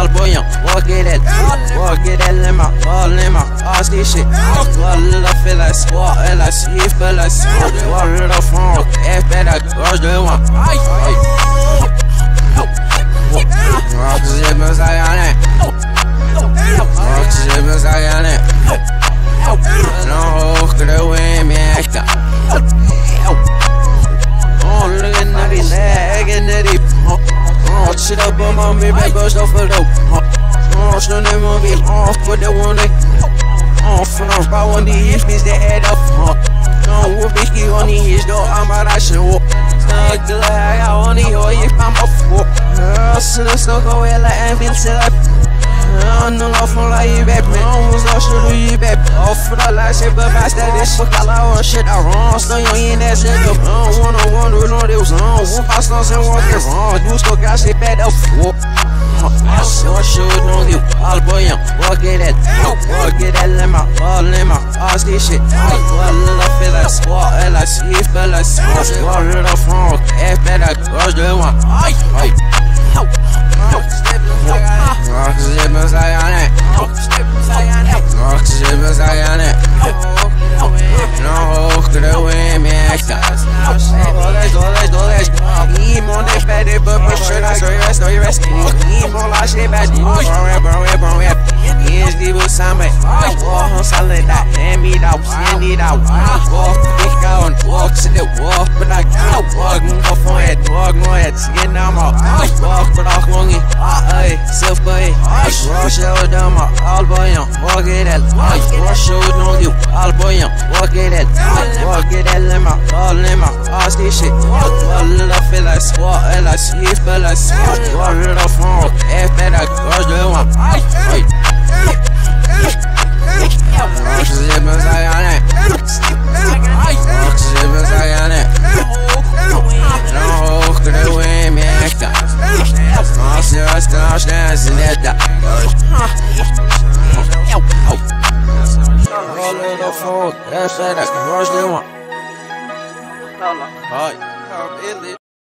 البويا وقيد اللمع أصلي شي ولا فلس ولا سيف فلس ولا فوق إفدك رجل أكسب مسايانة أكسب مسايانة نو كروي ميكتا Shit up on my me, baby, bust off a dope. Off the name of it, off for the one day. Off and off by one day, if this the head up. No, we'll be here on the east door, I'm a ration walk. Snug the leg, I want to hear if I'm off walk. So let's go away like I'm feeling set up. No love from like you, baby. Almost lost you, baby. Off for the last shit, but I said this fuck, I like shit I wrong. So you ain't that shit up. I don't wanna wonder, no, there was wrong. One pass on and walk it wrong. You still got shit bad up. So I should know you. All boy, walk it, lemma, all lemma, all this shit. Walla fellas, walla see fellas, walla from, better, goes the one. Oxygen Messiah, Oxygen Messiah, no, could I win me extra? Eat more than better, but make sure that's all your rest. Eat more like shit, bad. Here's the was somebody. Walk on solid that, and me out, send it out. Walk, pick out, walk to the walk, but I can't walk, go for it, walk, no head, get down, walk, but I'll go in. Self boy, rush out down my all boy, walk it out, rush out on you, all boy, walk it out, all this shit, all the fellas, what see fellas, what the phone, better, goes the one. Oxygen Messiah, Oxygen Messiah, no, could I win me extra? Dancing at that. Roll it up for that's that. Rush the one. Hi.